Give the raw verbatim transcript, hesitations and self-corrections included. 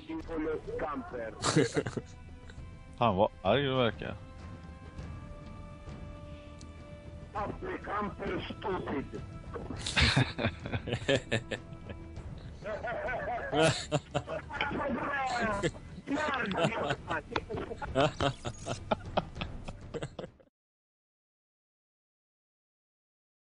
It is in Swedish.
waiting for your camper. Fan vad arg du verkar. After camper stupid.